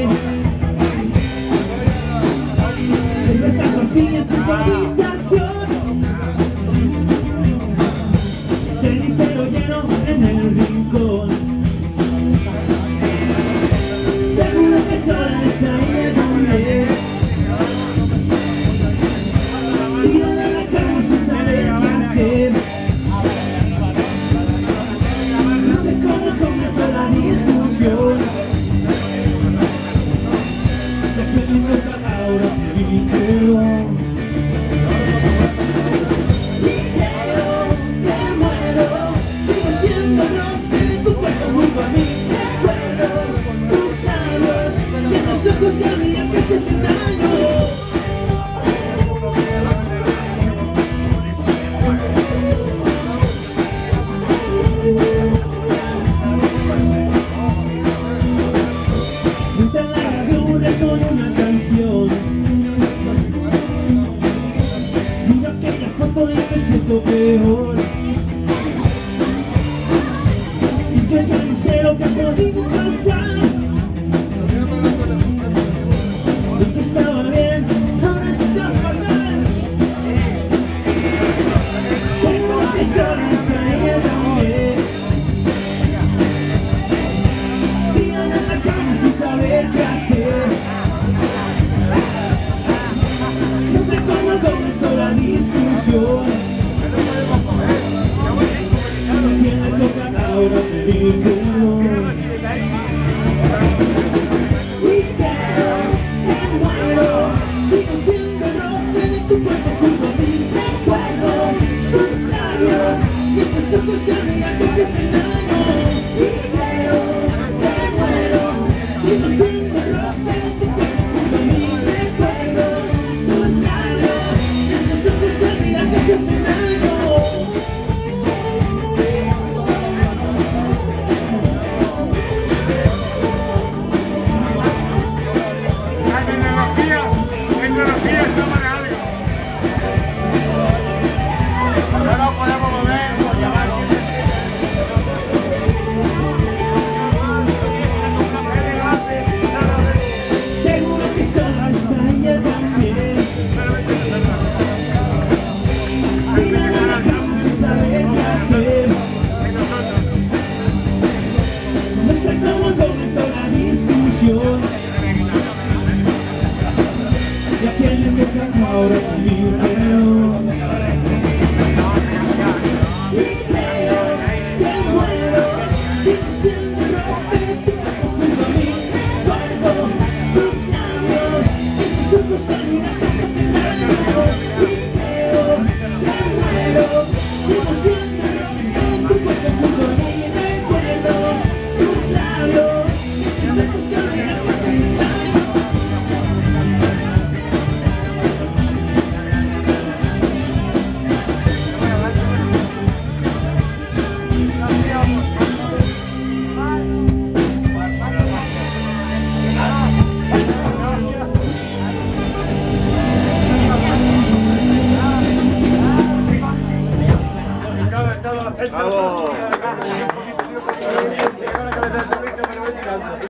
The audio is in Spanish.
Tengo estas pastillas en tu habitación, del libro lleno en el rincón. Seguro que sola está ella también. Tirada en la cama sin saber qué hacer. No sé cómo comenzó la discusión. Después me toca ahora y creo que muero. Sigo siendo roce de tu cuerpo junto a mí. Recuerdo tus labios y esos ojos que brillan que sienten daño. Junto a la radio con una canción. Miro aquella foto y me siento peor. Y que yo no sé lo que ha podido pasar. Lo que estaba bien, ahora está fatal. Tengo que sola está ella también. Tiran en la cama sin saber qué hacer. No sé cómo comenzó la discusión. ¿Quién le toca ahora pedir perdón? Y creo que muero. Sigo siendo roce de tu cuerpo junto a mí. Recuerdo tus labios y esos ojos que brillan que sienten daño. Y creo que muero. Sigo siendo roce de tu cuerpo junto a mí. Recuerdo tus labios y esos ojos que brillan que sienten daño. Tecnología, toma de algo. No nos podemos mover por llamarlo. Seguro que sola está ella también. Tiran en la cama sin saber qué hacer. No sé cómo comenzó la discusión. ¿Y a quién le toca ahora pedir perdón? Y creo que muero. Sigo siendo roce de tu cuerpo junto a mí. Recuerdo tus labios y esos ojos que brillan que sienten daño. Y creo que muero. Sigo siendo roce de tu cuerpo junto a mí. Recuerdo tus labios y esos ojos que brillan que sienten daño. Bravo.